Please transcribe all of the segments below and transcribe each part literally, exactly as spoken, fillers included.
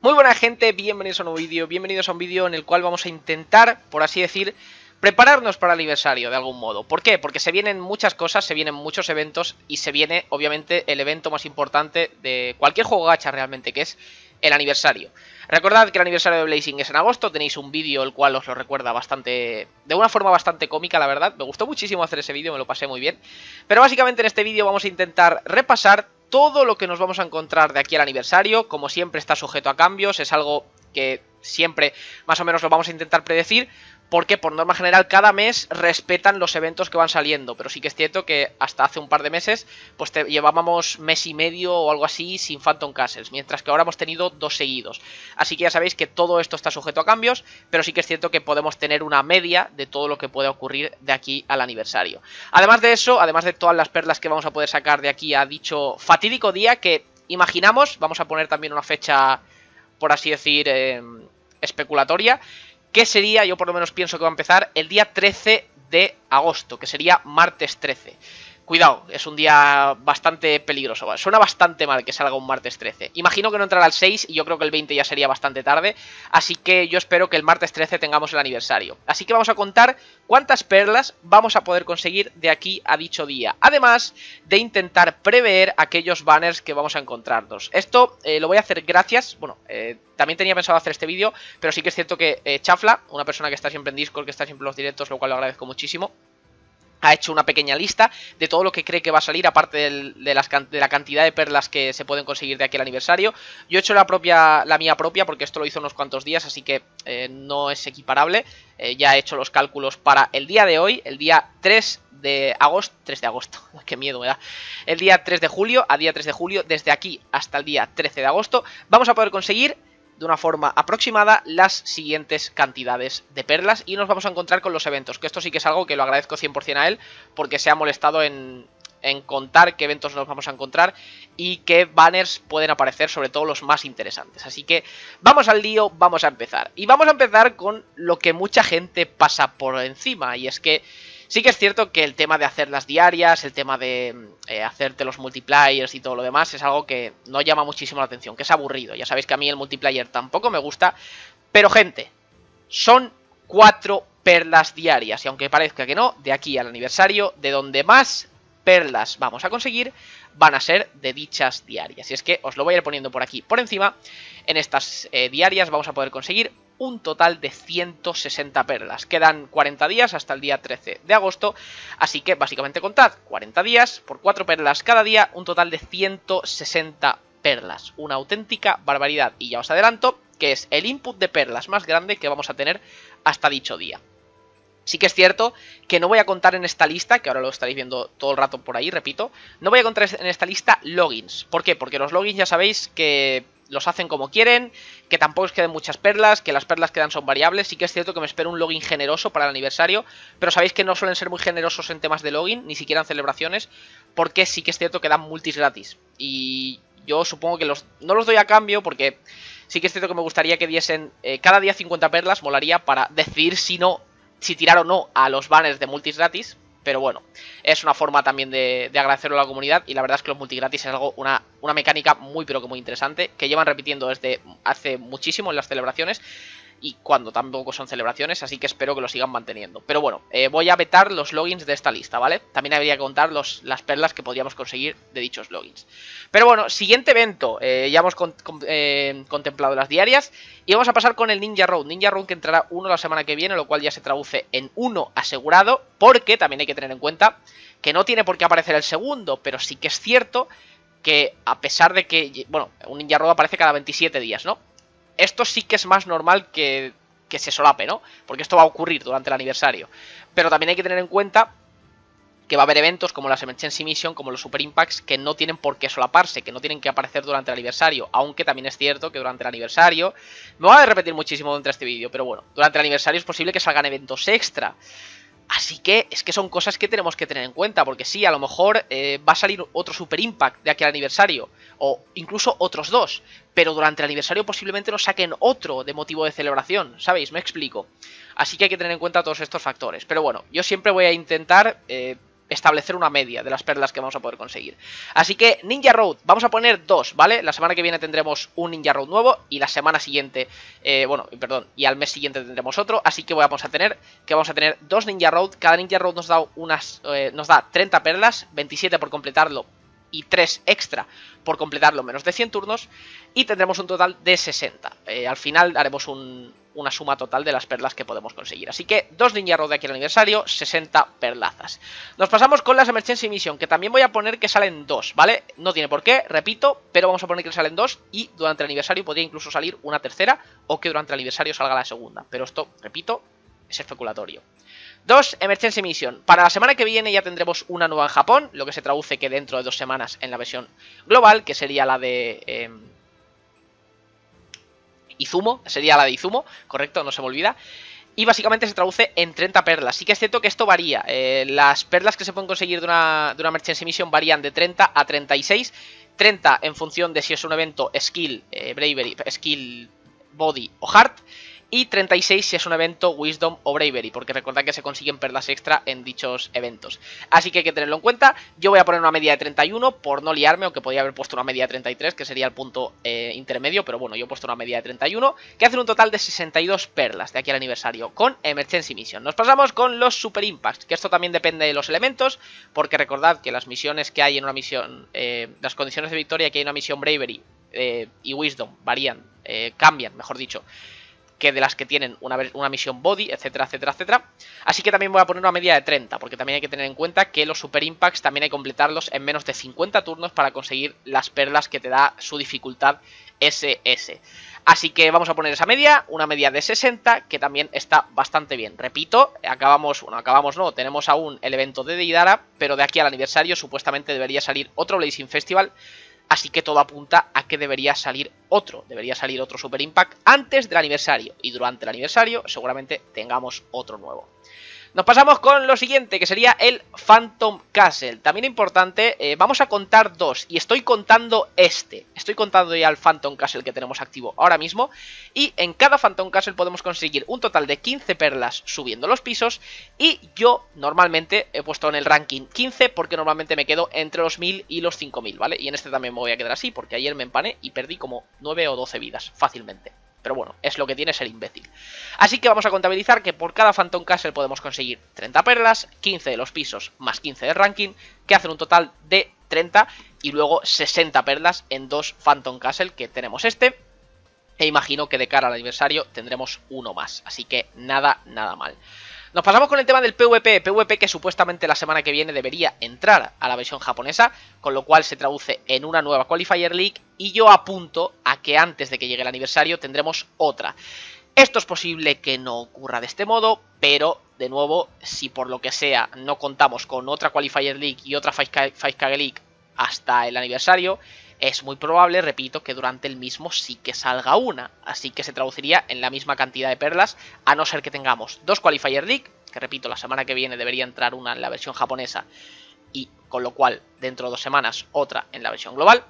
Muy buena gente, bienvenidos a un nuevo vídeo, bienvenidos a un vídeo en el cual vamos a intentar, por así decir, prepararnos para el aniversario de algún modo. ¿Por qué? Porque se vienen muchas cosas, se vienen muchos eventos y se viene, obviamente, el evento más importante de cualquier juego gacha realmente, que es el aniversario. Recordad que el aniversario de Blazing es en agosto, tenéis un vídeo el cual os lo recuerda bastante, de una forma bastante cómica, la verdad. Me gustó muchísimo hacer ese vídeo, me lo pasé muy bien. Pero básicamente en este vídeo vamos a intentar repasar todo lo que nos vamos a encontrar de aquí al aniversario. Como siempre está sujeto a cambios, es algo que siempre más o menos lo vamos a intentar predecir, porque por norma general cada mes respetan los eventos que van saliendo, pero sí que es cierto que hasta hace un par de meses pues te llevábamos mes y medio o algo así sin Phantom Castles, mientras que ahora hemos tenido dos seguidos. Así que ya sabéis que todo esto está sujeto a cambios, pero sí que es cierto que podemos tener una media de todo lo que puede ocurrir de aquí al aniversario. Además de eso, además de todas las perlas que vamos a poder sacar de aquí a dicho fatídico día que imaginamos, vamos a poner también una fecha, por así decir, eh, especulatoria, que sería, yo por lo menos pienso que va a empezar el día trece de agosto, que sería martes trece. Cuidado, es un día bastante peligroso, ¿vale? Suena bastante mal que salga un martes trece. Imagino que no entrará el seis y yo creo que el veinte ya sería bastante tarde, así que yo espero que el martes trece tengamos el aniversario. Así que vamos a contar cuántas perlas vamos a poder conseguir de aquí a dicho día, además de intentar prever aquellos banners que vamos a encontrarnos. Esto eh, lo voy a hacer gracias, bueno, eh, también tenía pensado hacer este vídeo, pero sí que es cierto que eh, Chafla, una persona que está siempre en Discord, que está siempre en los directos, lo cual lo agradezco muchísimo, ha hecho una pequeña lista de todo lo que cree que va a salir, aparte del, de, las, de la cantidad de perlas que se pueden conseguir de aquí al aniversario. Yo he hecho la propia, la mía propia, porque esto lo hizo unos cuantos días, así que eh, no es equiparable. Eh, ya he hecho los cálculos para el día de hoy, el día tres de agosto, tres de agosto, qué miedo me da. El día tres de julio, a día tres de julio, desde aquí hasta el día trece de agosto, vamos a poder conseguir de una forma aproximada las siguientes cantidades de perlas y nos vamos a encontrar con los eventos, que esto sí que es algo que lo agradezco cien por cien a él, porque se ha molestado en, en contar qué eventos nos vamos a encontrar y qué banners pueden aparecer, sobre todo los más interesantes. Así que vamos al lío, vamos a empezar. Y vamos a empezar con lo que mucha gente pasa por encima, y es que sí que es cierto que el tema de hacer las diarias, el tema de eh, hacerte los multipliers y todo lo demás es algo que no llama muchísimo la atención, que es aburrido. Ya sabéis que a mí el multiplayer tampoco me gusta, pero gente, son cuatro perlas diarias y aunque parezca que no, de aquí al aniversario, de donde más perlas vamos a conseguir van a ser de dichas diarias. Y es que os lo voy a ir poniendo por aquí por encima. En estas eh, diarias vamos a poder conseguir un total de ciento sesenta perlas. Quedan cuarenta días hasta el día trece de agosto, así que básicamente contad cuarenta días por cuatro perlas cada día, un total de ciento sesenta perlas. Una auténtica barbaridad, y ya os adelanto que es el input de perlas más grande que vamos a tener hasta dicho día. Sí que es cierto que no voy a contar en esta lista, que ahora lo estaréis viendo todo el rato por ahí, repito, no voy a contar en esta lista logins. ¿Por qué? Porque los logins ya sabéis que los hacen como quieren, que tampoco os queden muchas perlas, que las perlas que dan son variables. Sí que es cierto que me espero un login generoso para el aniversario, pero sabéis que no suelen ser muy generosos en temas de login, ni siquiera en celebraciones, porque sí que es cierto que dan multis gratis. Y yo supongo que los no los doy a cambio porque sí que es cierto que me gustaría que diesen eh, cada día cincuenta perlas, molaría para decidir si no, si tirar o no a los banners de multis gratis. Pero bueno, es una forma también de, de agradecerlo a la comunidad. Y la verdad es que los multigratis es algo, una, una mecánica muy pero que muy interesante, que llevan repitiendo desde hace muchísimo en las celebraciones, y cuando tampoco son celebraciones, así que espero que lo sigan manteniendo. Pero bueno, eh, voy a vetar los logins de esta lista, ¿vale? También habría que contar los, las perlas que podríamos conseguir de dichos logins. Pero bueno, siguiente evento, eh, ya hemos con, con, eh, contemplado las diarias, y vamos a pasar con el Ninja Road. Ninja Road que entrará uno la semana que viene, lo cual ya se traduce en uno asegurado, porque también hay que tener en cuenta que no tiene por qué aparecer el segundo, pero sí que es cierto que a pesar de que, bueno, un Ninja Road aparece cada veintisiete días, ¿no? Esto sí que es más normal que, que se solape, ¿no? Porque esto va a ocurrir durante el aniversario. Pero también hay que tener en cuenta que va a haber eventos como las Emergency Mission, como los Super Impacts, que no tienen por qué solaparse, que no tienen que aparecer durante el aniversario. Aunque también es cierto que durante el aniversario, me voy a repetir muchísimo dentro de este vídeo, pero bueno, durante el aniversario es posible que salgan eventos extra. Así que es que son cosas que tenemos que tener en cuenta, porque sí, a lo mejor eh, va a salir otro Super Impact de aquí al aniversario, o incluso otros dos, pero durante el aniversario posiblemente nos saquen otro de motivo de celebración, ¿sabéis? Me explico. Así que hay que tener en cuenta todos estos factores. Pero bueno, yo siempre voy a intentar eh, establecer una media de las perlas que vamos a poder conseguir. Así que Ninja Road, vamos a poner dos, ¿vale? La semana que viene tendremos un Ninja Road nuevo y la semana siguiente, eh, bueno, perdón, y al mes siguiente tendremos otro, así que vamos a tener, que vamos a tener dos Ninja Road, cada Ninja Road nos da unas, eh, nos da treinta perlas, veintisiete por completarlo y tres extra por completarlo menos de cien turnos, y tendremos un total de sesenta. Eh, al final haremos un, una suma total de las perlas que podemos conseguir. Así que dos Ninja Road de aquí al aniversario, sesenta perlazas. Nos pasamos con las Emergency Mission, que también voy a poner que salen dos, ¿vale? No tiene por qué, repito, pero vamos a poner que salen dos y durante el aniversario podría incluso salir una tercera o que durante el aniversario salga la segunda. Pero esto, repito, es especulatorio. Dos Emergency Mission. Para la semana que viene ya tendremos una nueva en Japón, lo que se traduce que dentro de dos semanas en la versión global, que sería la de eh, Izumo, sería la de Izumo, correcto, no se me olvida. Y básicamente se traduce en treinta perlas. Sí que es cierto que esto varía. Eh, las perlas que se pueden conseguir de una, de una Emergency Mission varían de treinta a treinta y seis. treinta en función de si es un evento Skill, eh, Bravery, Skill, Body o Heart. Y treinta y seis si es un evento Wisdom o Bravery, porque recordad que se consiguen perlas extra en dichos eventos. Así que hay que tenerlo en cuenta. Yo voy a poner una media de treinta y uno por no liarme, aunque podría haber puesto una media de treinta y tres, que sería el punto eh, intermedio, pero bueno, yo he puesto una media de treinta y uno, que hace un total de sesenta y dos perlas de aquí al aniversario, con Emergency Mission. Nos pasamos con los Super Impacts, que esto también depende de los elementos, porque recordad que las misiones que hay en una misión, eh, las condiciones de victoria que hay en una misión Bravery eh, y Wisdom varían, eh, cambian, mejor dicho, que de las que tienen una, una misión body, etcétera, etcétera, etcétera. Así que también voy a poner una media de treinta, porque también hay que tener en cuenta que los Super Impacts también hay que completarlos en menos de cincuenta turnos para conseguir las perlas que te da su dificultad ese ese. Así que vamos a poner esa media, una media de sesenta, que también está bastante bien. Repito, acabamos, bueno, acabamos no, tenemos aún el evento de Deidara, pero de aquí al aniversario supuestamente debería salir otro Blazing Festival. Así que todo apunta a que debería salir otro, debería salir otro Super Impact antes del aniversario. Y durante el aniversario seguramente tengamos otro nuevo. Nos pasamos con lo siguiente, que sería el Phantom Castle. También importante, eh, vamos a contar dos. Y estoy contando este. Estoy contando ya el Phantom Castle que tenemos activo ahora mismo. Y en cada Phantom Castle podemos conseguir un total de quince perlas subiendo los pisos. Y yo normalmente he puesto en el ranking quince porque normalmente me quedo entre los mil y los cinco mil, ¿vale? Y en este también me voy a quedar así porque ayer me empané y perdí como nueve o doce vidas fácilmente. Pero bueno, es lo que tiene ser imbécil. Así que vamos a contabilizar que por cada Phantom Castle podemos conseguir treinta perlas, quince de los pisos más quince de ranking, que hacen un total de treinta, y luego sesenta perlas en dos Phantom Castle, que tenemos este. E imagino que de cara al aniversario tendremos uno más. Así que nada, nada mal. Nos pasamos con el tema del PvP, PvP que supuestamente la semana que viene debería entrar a la versión japonesa, con lo cual se traduce en una nueva Qualifier League, y yo apunto a que antes de que llegue el aniversario tendremos otra. Esto es posible que no ocurra de este modo, pero de nuevo, si por lo que sea no contamos con otra Qualifier League y otra cinco K League hasta el aniversario, es muy probable, repito, que durante el mismo sí que salga una. Así que se traduciría en la misma cantidad de perlas, a no ser que tengamos dos Qualifier League, que repito, la semana que viene debería entrar una en la versión japonesa, y con lo cual dentro de dos semanas otra en la versión global.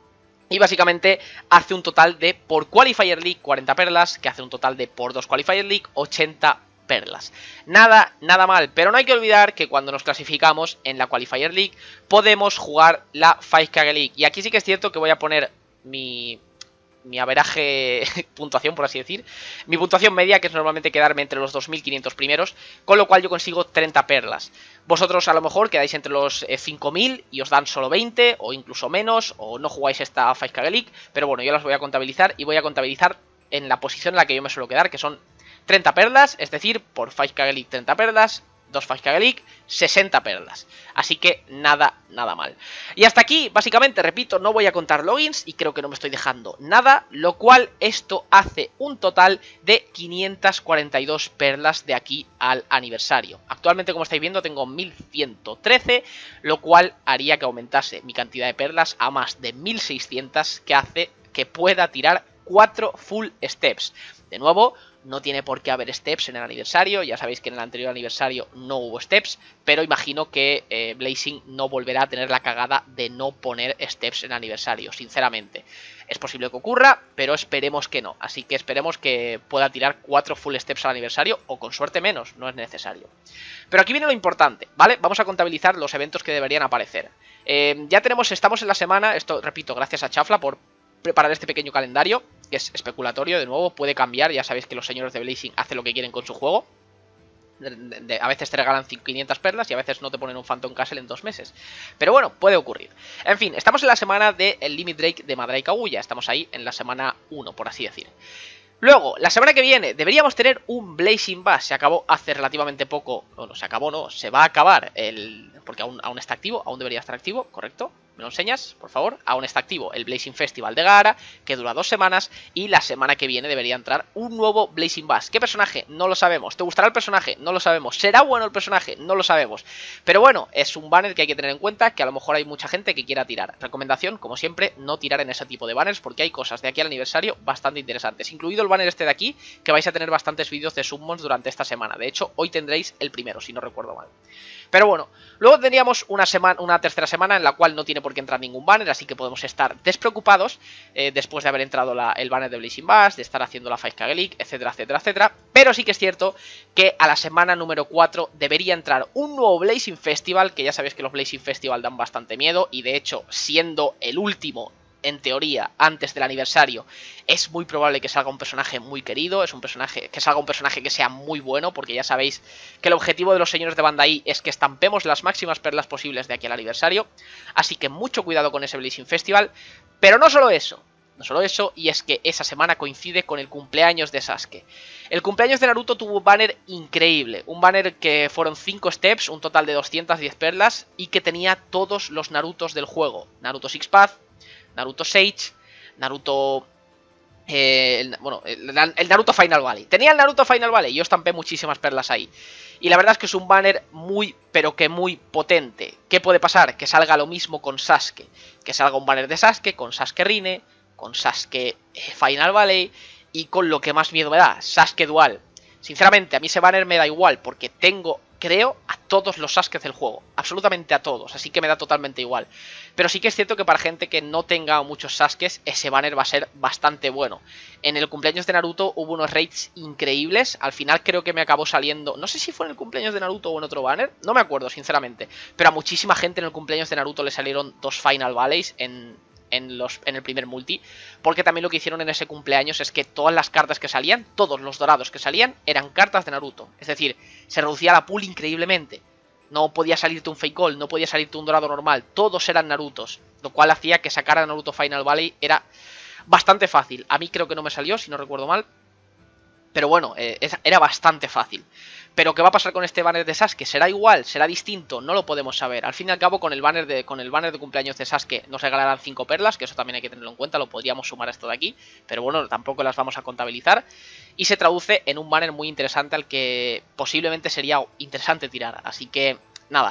Y básicamente hace un total de por Qualifier League cuarenta perlas, que hace un total de por dos Qualifier League ochenta perlas. Nada, nada mal, pero no hay que olvidar que cuando nos clasificamos en la Qualifier League podemos jugar la cinco K League. Y aquí sí que es cierto que voy a poner mi, mi averaje puntuación, por así decir, mi puntuación media, que es normalmente quedarme entre los dos mil quinientos primeros, con lo cual yo consigo treinta perlas. Vosotros a lo mejor quedáis entre los eh, cinco mil y os dan solo veinte, o incluso menos, o no jugáis esta cinco K League, pero bueno, yo las voy a contabilizar, y voy a contabilizar en la posición en la que yo me suelo quedar, que son treinta perlas, es decir, por cinco K League treinta perlas, dos cinco K League, sesenta perlas. Así que nada, nada mal. Y hasta aquí, básicamente, repito, no voy a contar logins y creo que no me estoy dejando nada, lo cual esto hace un total de quinientas cuarenta y dos perlas de aquí al aniversario. Actualmente, como estáis viendo, tengo mil ciento trece, lo cual haría que aumentase mi cantidad de perlas a más de mil seiscientas, que hace que pueda tirar cuatro full steps. De nuevo, no tiene por qué haber steps en el aniversario, ya sabéis que en el anterior aniversario no hubo steps, pero imagino que eh, Blazing no volverá a tener la cagada de no poner steps en el aniversario, sinceramente. Es posible que ocurra, pero esperemos que no. Así que esperemos que pueda tirar cuatro full steps al aniversario, o con suerte menos, no es necesario. Pero aquí viene lo importante, ¿vale? Vamos a contabilizar los eventos que deberían aparecer. Eh, ya tenemos, estamos en la semana, esto repito, gracias a Chafla por preparar este pequeño calendario, que es especulatorio, de nuevo, puede cambiar, ya sabéis que los señores de Blazing hacen lo que quieren con su juego. De, de, de, a veces te regalan quinientas perlas y a veces no te ponen un Phantom Castle en dos meses. Pero bueno, puede ocurrir. En fin, estamos en la semana del Limit Break de Madara y Kaguya. Estamos ahí en la semana uno, por así decir. Luego, la semana que viene deberíamos tener un Blazing Bash. Se acabó hace relativamente poco. Bueno, se acabó, no, se va a acabar el... Porque aún, aún está activo, aún debería estar activo, correcto. ¿Me lo enseñas, por favor? Aún está activo el Blazing Festival de Gaara, que dura dos semanas, y la semana que viene debería entrar un nuevo Blazing Bash. ¿Qué personaje? No lo sabemos. ¿Te gustará el personaje? No lo sabemos. ¿Será bueno el personaje? No lo sabemos. Pero bueno, es un banner que hay que tener en cuenta, que a lo mejor hay mucha gente que quiera tirar. Recomendación, como siempre, no tirar en ese tipo de banners, porque hay cosas de aquí al aniversario bastante interesantes, incluido el banner este de aquí, que vais a tener bastantes vídeos de summons durante esta semana. De hecho, hoy tendréis el primero, si no recuerdo mal. Pero bueno, luego tendríamos una, semana, una tercera semana en la cual no tiene por qué entrar ningún banner, así que podemos estar despreocupados eh, después de haber entrado la, el banner de Blazing Bash, de estar haciendo la cinco K League, etcétera, etcétera, etcétera. Pero sí que es cierto que a la semana número cuatro debería entrar un nuevo Blazing Festival, que ya sabéis que los Blazing Festival dan bastante miedo, y de hecho, siendo el último, en teoría, antes del aniversario, es muy probable que salga un personaje muy querido, es un personaje que salga un personaje que sea muy bueno, porque ya sabéis que el objetivo de los señores de Bandai es que estampemos las máximas perlas posibles de aquí al aniversario, así que mucho cuidado con ese Blazing Festival. Pero no solo eso, no solo eso, y es que esa semana coincide con el cumpleaños de Sasuke. El cumpleaños de Naruto tuvo un banner increíble, un banner que fueron cinco steps, un total de doscientas diez perlas, y que tenía todos los Narutos del juego. Naruto Six Path, Naruto Sage, Naruto... Eh, el, bueno, el, el Naruto Final Valley. Tenía el Naruto Final Valley, yo estampé muchísimas perlas ahí. Y la verdad es que es un banner muy, pero que muy potente. ¿Qué puede pasar? Que salga lo mismo con Sasuke. Que salga un banner de Sasuke, con Sasuke Rine, con Sasuke Final Valley, y con lo que más miedo me da, Sasuke Dual. Sinceramente, a mí ese banner me da igual, porque tengo, creo, a todos los Sasuke del juego. Absolutamente a todos, así que me da totalmente igual. Pero sí que es cierto que para gente que no tenga muchos Sasukes, ese banner va a ser bastante bueno. En el cumpleaños de Naruto hubo unos raids increíbles. Al final creo que me acabó saliendo... No sé si fue en el cumpleaños de Naruto o en otro banner, no me acuerdo, sinceramente. Pero a muchísima gente en el cumpleaños de Naruto le salieron dos Final Valleys en... En, los, en el primer multi, porque también lo que hicieron en ese cumpleaños es que todas las cartas que salían, todos los dorados que salían, eran cartas de Naruto. Es decir, se reducía la pool increíblemente. No podía salirte un Fake Gold, no podía salirte un dorado normal, todos eran Narutos, lo cual hacía que sacar a Naruto Final Valley era bastante fácil. A mí creo que no me salió, si no recuerdo mal, pero bueno, eh, era bastante fácil. Pero ¿qué va a pasar con este banner de Sasuke? ¿Será igual? ¿Será distinto? No lo podemos saber. Al fin y al cabo, con el banner de, con el banner de cumpleaños de Sasuke nos regalarán cinco perlas, que eso también hay que tenerlo en cuenta, lo podríamos sumar a esto de aquí, pero bueno, tampoco las vamos a contabilizar. Y se traduce en un banner muy interesante al que posiblemente sería interesante tirar. Así que, nada.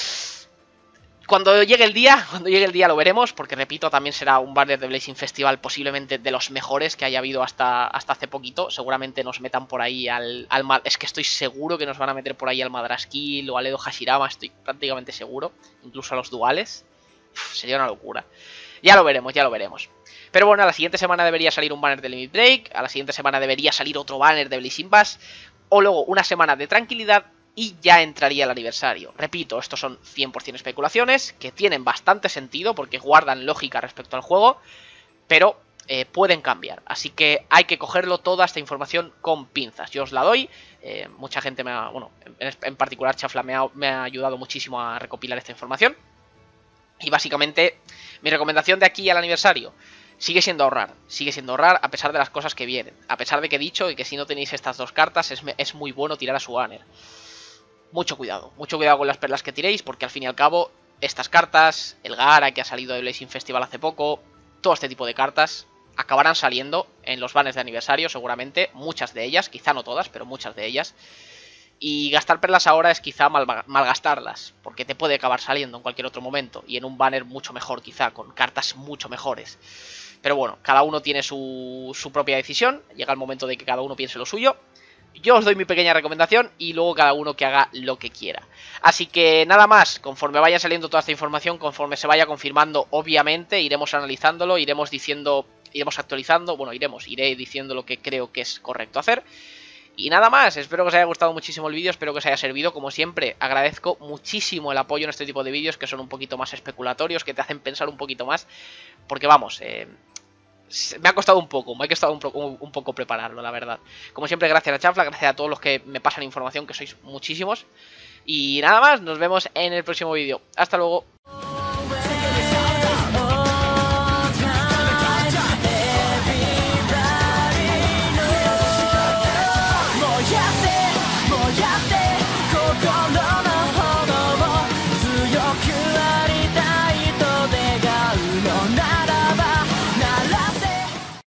Cuando llegue el día, cuando llegue el día lo veremos, porque repito, también será un banner de Blazing Festival posiblemente de los mejores que haya habido hasta, hasta hace poquito. Seguramente nos metan por ahí al, al... Es que estoy seguro que nos van a meter por ahí al Madraskill o al Edo Hashirama, estoy prácticamente seguro. Incluso a los duales. Uf, sería una locura. Ya lo veremos, ya lo veremos. Pero bueno, a la siguiente semana debería salir un banner de Limit Break, a la siguiente semana debería salir otro banner de Blazing Bash, o luego una semana de tranquilidad, y ya entraría el aniversario. Repito, estos son cien por cien especulaciones, que tienen bastante sentido porque guardan lógica respecto al juego, pero eh, pueden cambiar. Así que hay que cogerlo toda esta información con pinzas. Yo os la doy, eh, mucha gente me ha... Bueno, en, en particular Chafla me ha, me ha ayudado muchísimo a recopilar esta información. Y básicamente, mi recomendación de aquí al aniversario sigue siendo ahorrar, sigue siendo ahorrar a pesar de las cosas que vienen. A pesar de que he dicho y que si no tenéis estas dos cartas es, es muy bueno tirar a su banner. Mucho cuidado, mucho cuidado con las perlas que tiréis, porque al fin y al cabo, estas cartas, el Gaara que ha salido de Blazing Festival hace poco, todo este tipo de cartas acabarán saliendo en los banners de aniversario seguramente, muchas de ellas, quizá no todas, pero muchas de ellas. Y gastar perlas ahora es quizá mal, malgastarlas, porque te puede acabar saliendo en cualquier otro momento, y en un banner mucho mejor quizá, con cartas mucho mejores. Pero bueno, cada uno tiene su, su propia decisión, llega el momento de que cada uno piense lo suyo. Yo os doy mi pequeña recomendación y luego cada uno que haga lo que quiera. Así que nada más, conforme vaya saliendo toda esta información, conforme se vaya confirmando, obviamente, iremos analizándolo, iremos diciendo iremos actualizando, bueno, iremos, iré diciendo lo que creo que es correcto hacer. Y nada más, espero que os haya gustado muchísimo el vídeo, espero que os haya servido. Como siempre, agradezco muchísimo el apoyo en este tipo de vídeos que son un poquito más especulatorios, que te hacen pensar un poquito más. Porque vamos, eh, me ha costado un poco, me ha costado un, un, un poco prepararlo, la verdad. Como siempre, gracias a Chanfla, gracias a todos los que me pasan información, que sois muchísimos. Y nada más, nos vemos en el próximo vídeo. Hasta luego.